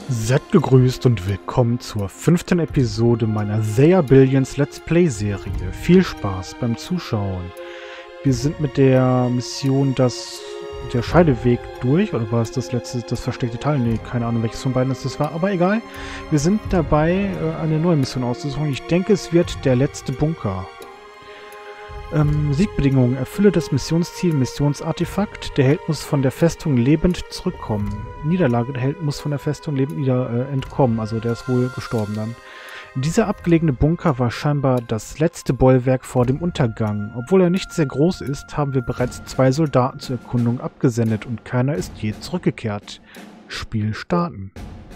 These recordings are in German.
Seid gegrüßt und willkommen zur 5. Episode meiner They Are Billions Let's Play Serie. Viel Spaß beim Zuschauen. Wir sind mit der Mission der Scheideweg durch, oder war es das versteckte Teil? Nee, keine Ahnung, welches von beiden das war, aber egal. Wir sind dabei, eine neue Mission auszusuchen. Ich denke, es wird der letzte Bunker. Siegbedingungen. Erfülle das Missionsziel Missionsartefakt. Der Held muss von der Festung lebend zurückkommen. Niederlage. Der Held muss von der Festung lebend wieder entkommen. Also der ist wohl gestorben dann. Dieser abgelegene Bunker war scheinbar das letzte Bollwerk vor dem Untergang. Obwohl er nicht sehr groß ist, haben wir bereits 2 Soldaten zur Erkundung abgesendet und keiner ist je zurückgekehrt. Spiel starten.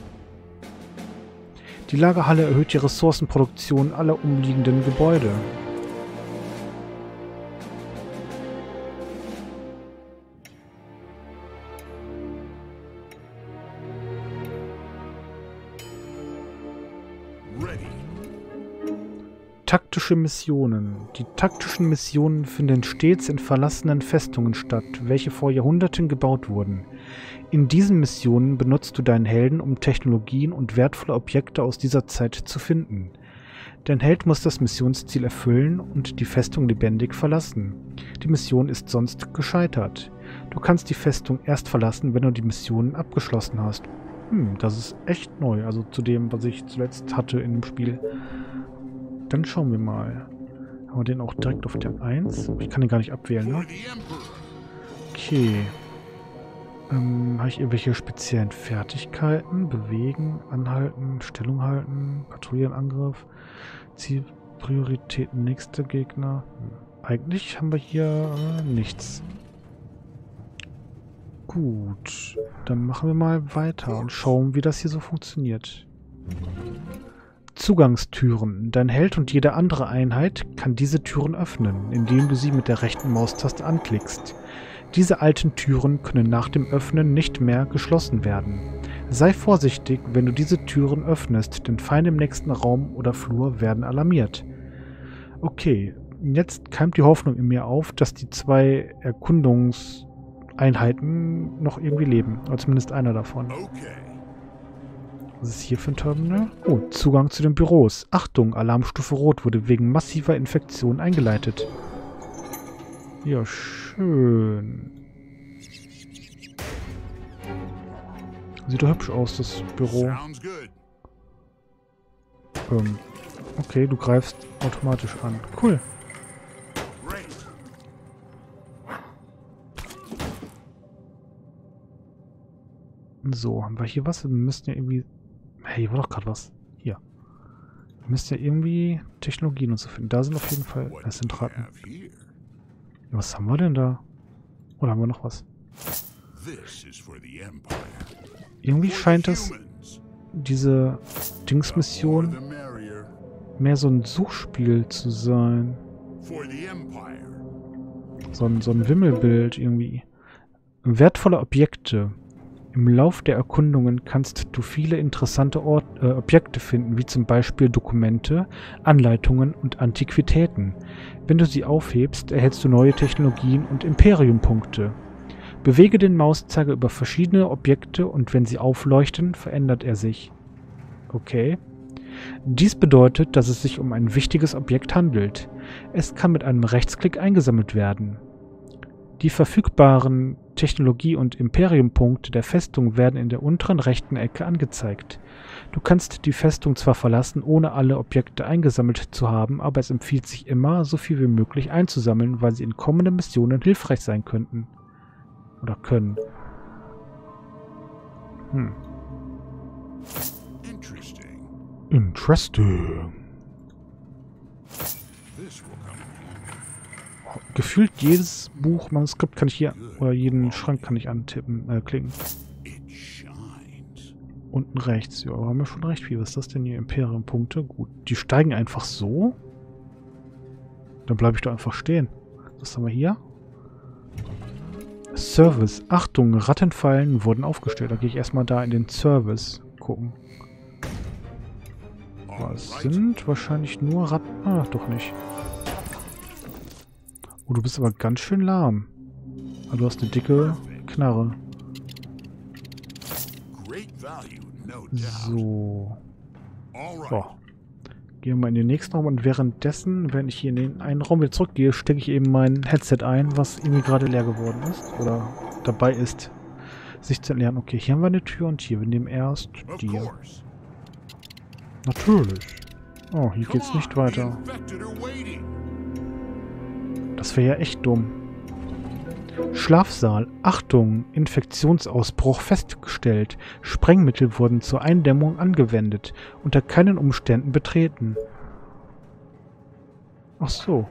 Die Lagerhalle erhöht die Ressourcenproduktion aller umliegenden Gebäude. Taktische Missionen. Die taktischen Missionen finden stets in verlassenen Festungen statt, welche vor Jahrhunderten gebaut wurden. In diesen Missionen benutzt du deinen Helden, um Technologien und wertvolle Objekte aus dieser Zeit zu finden. Dein Held muss das Missionsziel erfüllen und die Festung lebendig verlassen. Die Mission ist sonst gescheitert. Du kannst die Festung erst verlassen, wenn du die Missionen abgeschlossen hast. Das ist echt neu, also zu dem, was ich zuletzt hatte in dem Spiel. Dann schauen wir mal. Haben wir den auch direkt auf der 1? Ich kann den gar nicht abwählen, ne? Okay. Habe ich irgendwelche speziellen Fertigkeiten? Bewegen, anhalten, Stellung halten, Patrouillenangriff, Zielprioritäten, nächster Gegner. Eigentlich haben wir hier nichts. Gut. Dann machen wir mal weiter und schauen, wie das hier so funktioniert. Zugangstüren. Dein Held und jede andere Einheit kann diese Türen öffnen, indem du sie mit der rechten Maustaste anklickst. Diese alten Türen können nach dem Öffnen nicht mehr geschlossen werden. Sei vorsichtig, wenn du diese Türen öffnest, denn Feinde im nächsten Raum oder Flur werden alarmiert. Okay, jetzt keimt die Hoffnung in mir auf, dass die 2 Erkundungseinheiten noch irgendwie leben. Oder zumindest einer davon. Was ist hier für ein Terminal? Oh, Zugang zu den Büros. Achtung, Alarmstufe Rot wurde wegen massiver Infektion eingeleitet. Ja, schön. Sieht doch hübsch aus, das Büro. Okay, du greifst automatisch an. Cool. So, haben wir hier was? Wir müssten ja irgendwie... Hey, hier war doch gerade was. Hier. Wir müssten ja irgendwie Technologien und so finden. Da sind auf jeden Fall... Das sind Ratten. Was haben wir denn da? Oder haben wir noch was? Irgendwie scheint das... diese Dingsmission mehr so ein Suchspiel zu sein. So ein Wimmelbild irgendwie. Wertvolle Objekte. Im Lauf der Erkundungen kannst du viele interessante Objekte finden, wie zum Beispiel Dokumente, Anleitungen und Antiquitäten. Wenn du sie aufhebst, erhältst du neue Technologien und Imperium-Punkte. Bewege den Mauszeiger über verschiedene Objekte und wenn sie aufleuchten, verändert er sich. Okay. Dies bedeutet, dass es sich um ein wichtiges Objekt handelt. Es kann mit einem Rechtsklick eingesammelt werden. Die verfügbaren Technologie- und Imperium-Punkte der Festung werden in der unteren rechten Ecke angezeigt. Du kannst die Festung zwar verlassen, ohne alle Objekte eingesammelt zu haben, aber es empfiehlt sich immer, so viel wie möglich einzusammeln, weil sie in kommenden Missionen hilfreich sein könnten. Oder können. Interesting. Gefühlt jedes Buch, Manuskript kann ich hier, oder jeden Schrank kann ich antippen, klicken. Unten rechts, ja, haben wir schon recht viel. Was ist das denn hier? Imperium-Punkte? Gut, die steigen einfach so. Dann bleibe ich doch einfach stehen. Was haben wir hier? Service. Achtung, Rattenfallen wurden aufgestellt. Da gehe ich erstmal da in den Service gucken. Was sind wahrscheinlich nur Ratten? Ah, doch nicht. Oh, du bist aber ganz schön lahm. Aber du hast eine dicke Knarre. So. So. Gehen wir mal in den nächsten Raum und währenddessen, wenn ich hier in den einen Raum wieder zurückgehe, stecke ich eben mein Headset ein, was irgendwie gerade leer geworden ist. Oder dabei ist, sich zu entleeren. Okay, hier haben wir eine Tür und hier. Wir nehmen erst die. Natürlich. Oh, hier geht's nicht weiter. Das wäre ja echt dumm. Schlafsaal. Achtung, Infektionsausbruch festgestellt. Sprengmittel wurden zur Eindämmung angewendet. Unter keinen Umständen betreten. Ach so.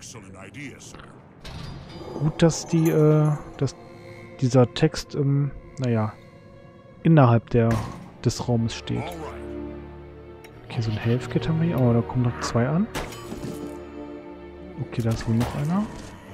Gut, dass dass dieser Text, naja, innerhalb des Raumes steht. Okay, so ein Health-Kit haben wir hier. Oh, da kommen noch 2 an. Okay, da ist wohl noch einer.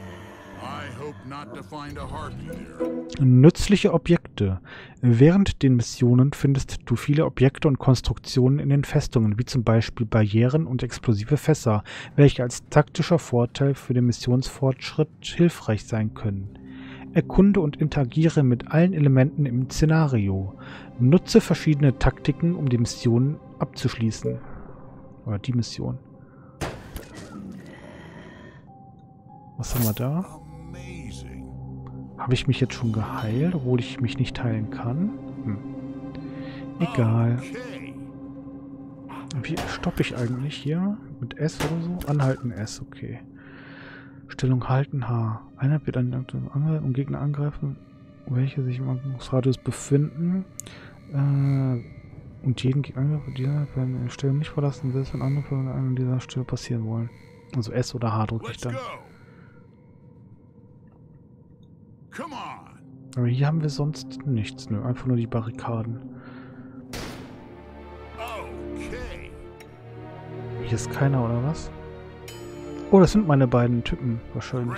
Nützliche Objekte. Während den Missionen findest du viele Objekte und Konstruktionen in den Festungen, wie zum Beispiel Barrieren und explosive Fässer, welche als taktischer Vorteil für den Missionsfortschritt hilfreich sein können. Erkunde und interagiere mit allen Elementen im Szenario. Nutze verschiedene Taktiken, um die Mission abzuschließen. Oder die Mission. Was haben wir da? Habe ich mich jetzt schon geheilt, obwohl ich mich nicht heilen kann? Egal. Wie stoppe ich eigentlich hier? Mit S oder so? Anhalten S, okay. Stellung halten H. Einer wird an Angreifen und Gegner angreifen, welche sich im Angriffsradius befinden. Und jeden Gegner angreifen, die werden die Stellung nicht verlassen, selbst wenn andere von an dieser Stelle passieren wollen. Also S oder H drücke ich dann. Aber hier haben wir sonst nichts, ne? Einfach nur die Barrikaden. Hier ist keiner, oder was? Oh, das sind meine beiden Typen, wahrscheinlich.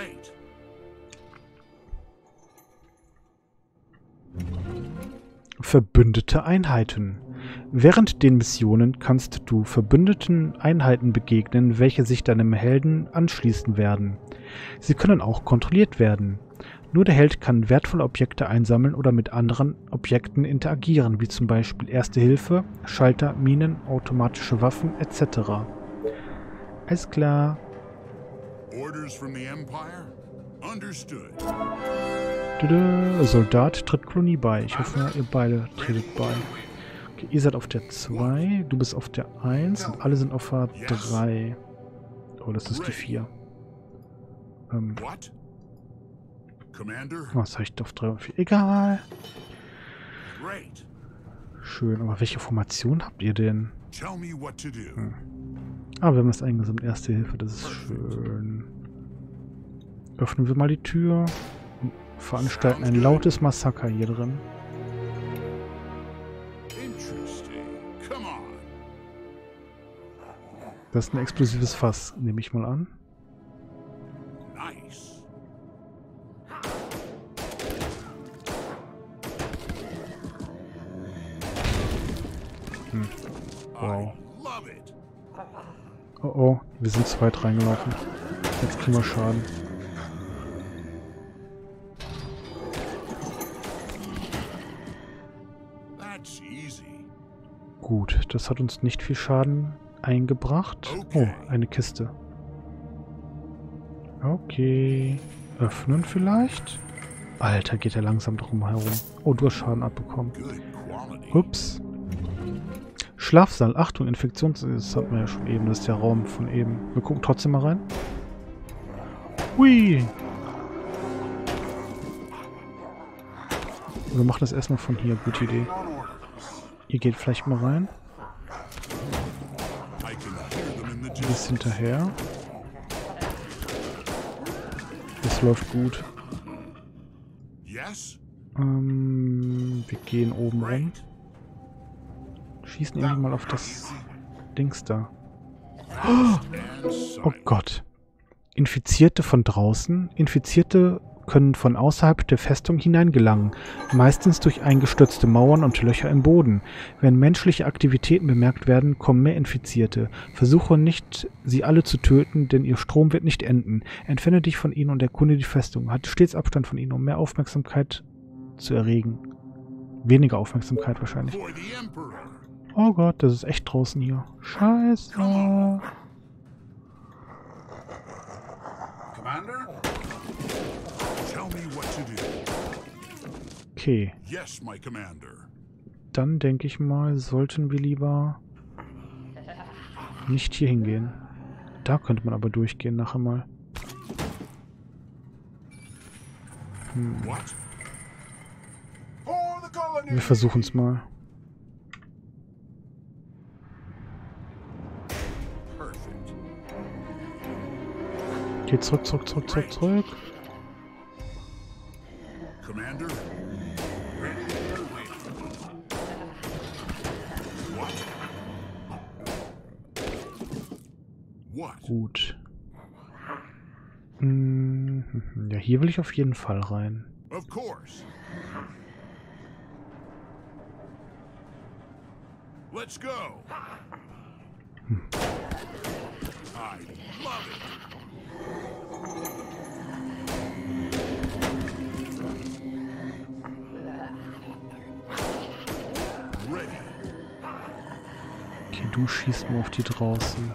Verbündete Einheiten. Während den Missionen kannst du verbündeten Einheiten begegnen, welche sich deinem Helden anschließen werden. Sie können auch kontrolliert werden. Nur der Held kann wertvolle Objekte einsammeln oder mit anderen Objekten interagieren, wie zum Beispiel Erste Hilfe, Schalter, Minen, automatische Waffen etc. Alles klar. Soldat tritt Kolonie bei. Ich hoffe, ihr beide tretet bei. Okay, ihr seid auf der 2, du bist auf der 1 und alle sind auf der 3. Oh, das ist die 4. Was habe ich auf 3 und 4? Egal. Schön, aber welche Formation habt ihr denn? Ah, wir haben das eingesammelt. Erste Hilfe, das ist schön. Öffnen wir mal die Tür und veranstalten ein lautes Massaker hier drin. Das ist ein explosives Fass, nehme ich mal an. Wow. Oh oh, wir sind zu weit reingelaufen. Jetzt kriegen wir Schaden. Gut, das hat uns nicht viel Schaden eingebracht. Oh, eine Kiste. Okay. Öffnen vielleicht? Alter, geht er langsam drum herum. Oh, du hast Schaden abbekommen. Ups. Schlafsaal. Achtung, Infektions... Das hatten wir ja schon eben. Das ist der Raum von eben. Wir gucken trotzdem mal rein. Hui! Wir machen das erstmal von hier. Gute Idee. Ihr geht vielleicht mal rein. Du bist hinterher. Das läuft gut. Wir gehen oben rum. Schießen irgendwie mal auf das Dings da. Oh Gott. Infizierte von draußen. Infizierte können von außerhalb der Festung hineingelangen, meistens durch eingestürzte Mauern und Löcher im Boden. Wenn menschliche Aktivitäten bemerkt werden, kommen mehr Infizierte. Versuche nicht, sie alle zu töten, denn ihr Strom wird nicht enden. Entferne dich von ihnen und erkunde die Festung. Halte stets Abstand von ihnen, um mehr Aufmerksamkeit zu erregen. Weniger Aufmerksamkeit wahrscheinlich. For the Emperor. Oh Gott, das ist echt draußen hier. Scheiße. Commander? Tell me what to do. Okay, Yes, my commander. dann denke ich mal, sollten wir lieber nicht hier hingehen. Da könnte man aber durchgehen nachher mal. What? For the colony. Wir versuchen es mal. Perfect. Okay, zurück. Commander? Ready and waiting. What? Gut. Ja, hier will ich auf jeden Fall rein. Of course. Let's go. I love it. Ready. Okay, du schießt nur auf die draußen.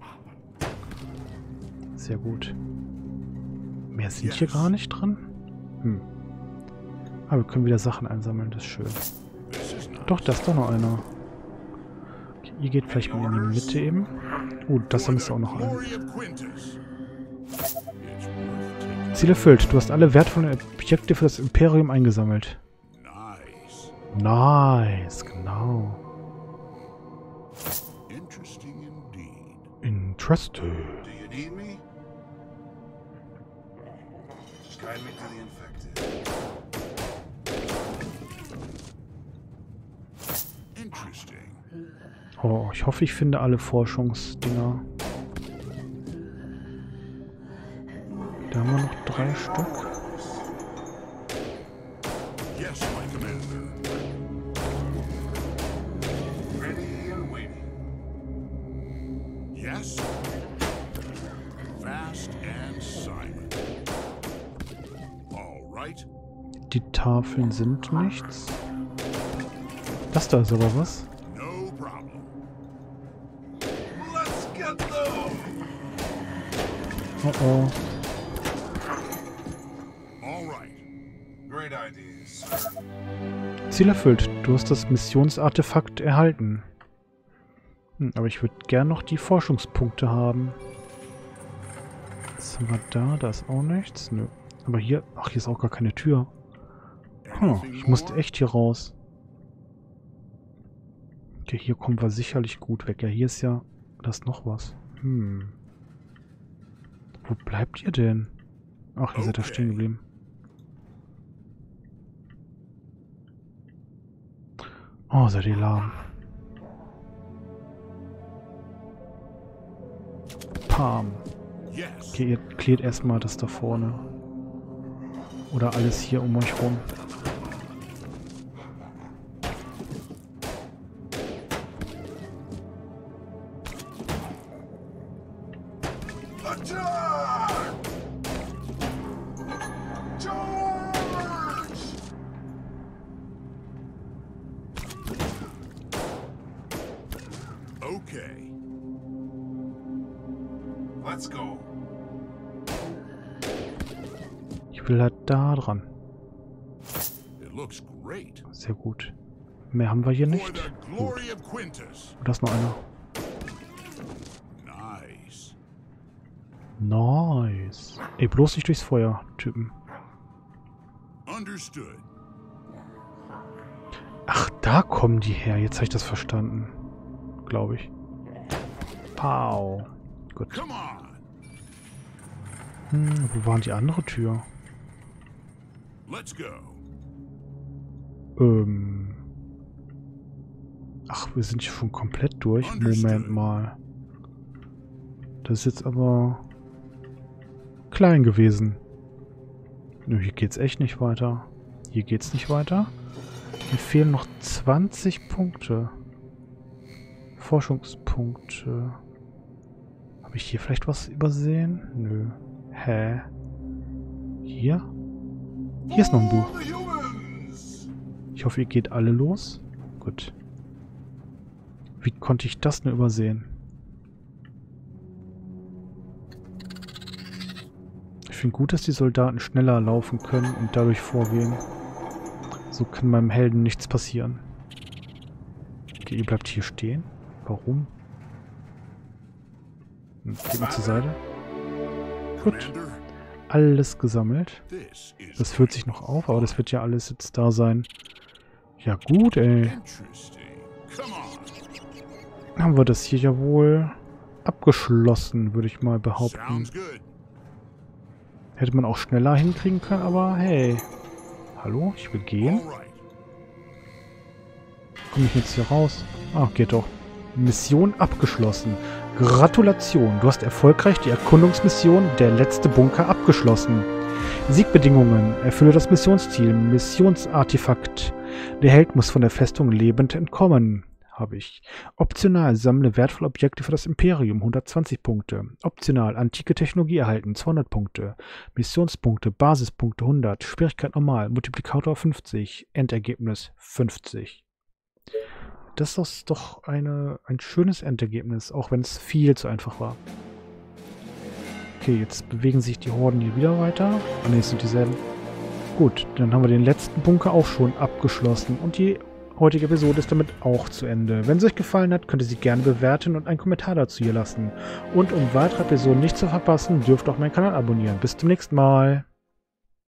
Sehr gut. Mehr sind hier gar nicht dran? Aber wir können wieder Sachen einsammeln, das ist schön. This is not Doch, da ist doch noch einer. Okay, ihr geht vielleicht mal in die Mitte eben. Das for ist the auch noch ein. glory of Quintus. It's worth taking. Ziel erfüllt. Du hast alle wertvollen Objekte für das Imperium eingesammelt. Nice. Nice, genau. Interesting indeed. Interesting. Do you need me? Just guide me to the infected. Interesting. Oh, ich hoffe, ich finde alle Forschungsdinger. Da haben wir noch 3 Stück. Yes, my commander. Ready and waiting. Yes. Fast and silent. All right. Die Tafeln sind nichts. Das da ist aber was. No problem. Let's get them. Oh. All right. Great ideas, sir. Ziel erfüllt. Du hast das Missionsartefakt erhalten. Aber ich würde gern noch die Forschungspunkte haben. Was haben wir da? Da ist auch nichts. Nö. Aber hier... Ach, hier ist auch gar keine Tür. Ich musste echt hier raus. Okay, hier kommen wir sicherlich gut weg. Ja, hier ist ja... Da ist noch was. Wo bleibt ihr denn? Ach, ihr seid da stehen geblieben. Oh, seid ihr lahm. Pam. Yes. Okay, ihr klärt erstmal das da vorne. Oder alles hier um euch rum. Attack! Charge! Okay. Let's go. Ich will halt da dran. It looks great. Sehr gut. Mehr haben wir hier For nicht. the Gut. glory of Quintus. Da ist noch einer. Nice. Nice. Ey, bloß nicht durchs Feuer, Typen. Understood. Ach, da kommen die her. Jetzt habe ich das verstanden. Glaube ich. Pow. Gut. Come on. Wo war die andere Tür? Let's go. Ach, wir sind schon komplett durch. Understood. Moment mal. Das ist jetzt aber klein gewesen. Nö, hier geht's echt nicht weiter. Hier geht's nicht weiter. Mir fehlen noch 20 Punkte. Forschungspunkte. Habe ich hier vielleicht was übersehen? Nö. Hä? Hier? Hier ist noch ein Buch. For the humans. Ich hoffe, ihr geht alle los. Gut. Wie konnte ich das nur übersehen? Ich finde gut, dass die Soldaten schneller laufen können und dadurch vorgehen. So kann meinem Helden nichts passieren. Okay, ihr bleibt hier stehen. Warum? Geht mal zur Seite. Gut. Alles gesammelt. Das füllt sich noch auf, aber das wird ja alles jetzt da sein. Ja gut, ey. Haben wir das hier ja wohl abgeschlossen, würde ich mal behaupten. Hätte man auch schneller hinkriegen können, aber hey. Hallo? Ich will gehen. Komme ich jetzt hier raus? Ah, geht doch. Mission abgeschlossen. Gratulation, du hast erfolgreich die Erkundungsmission Der letzte Bunker abgeschlossen. Siegbedingungen. Erfülle das Missionsziel. Missionsartefakt. Der Held muss von der Festung lebend entkommen. Habe ich. Optional, sammle wertvolle Objekte für das Imperium, 120 Punkte. Optional, antike Technologie erhalten, 200 Punkte. Missionspunkte, Basispunkte 100. Schwierigkeit normal, Multiplikator 50. Endergebnis 50. Das ist doch ein schönes Endergebnis, auch wenn es viel zu einfach war. Okay, jetzt bewegen sich die Horden hier wieder weiter. Ah ne, es sind dieselben. Gut, dann haben wir den letzten Bunker auch schon abgeschlossen und die heutige Episode ist damit auch zu Ende. Wenn es euch gefallen hat, könnt ihr sie gerne bewerten und einen Kommentar dazu hier lassen. Und um weitere Episoden nicht zu verpassen, dürft ihr auch meinen Kanal abonnieren. Bis zum nächsten Mal.